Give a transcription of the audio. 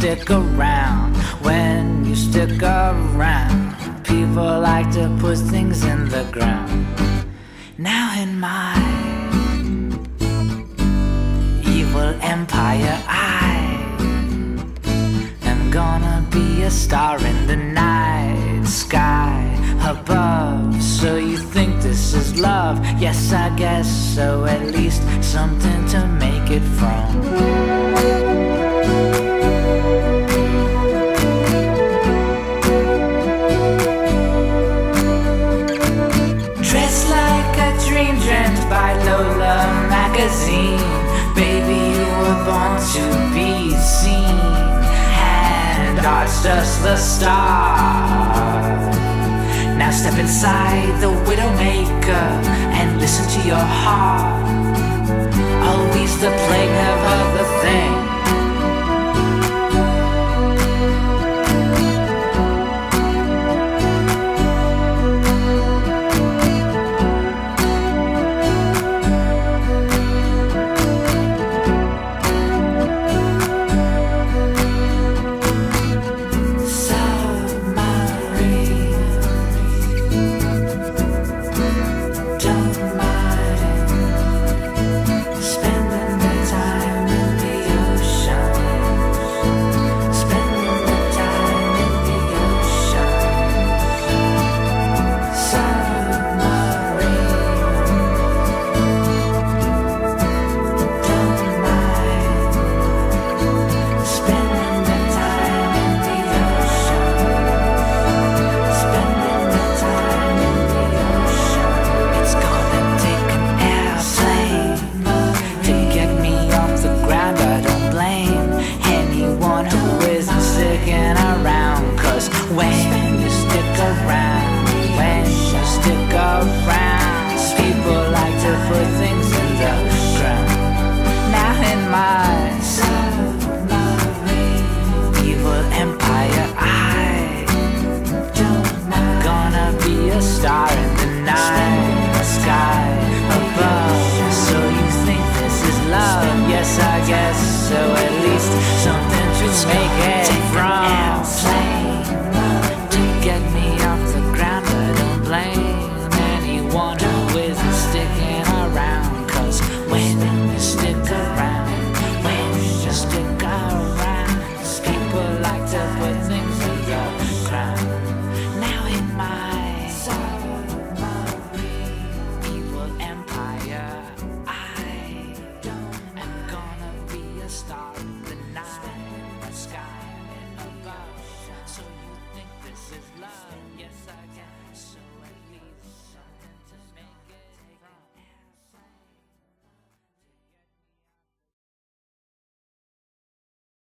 stick around, when you stick around, people like to put things in the ground. Now in my evil empire, I am gonna be a star in the night sky above. So you think this is love? Yes, I guess so. At least something to make it from. Dressed like a dream, dreamt by Lola magazine. Baby, you were born to be seen, and art's just the start. Now step inside the Widowmaker and listen to your heart. Always the plague, never the thing. When you stick around, when you stick around, people like to put things in the ground. Now in my evil empire, I'm gonna be a star in the night sky above. So you think this is love? Yes, I guess so. At least something to make it from. Star in the night sky above. So you think this is love? Yes, I guess so.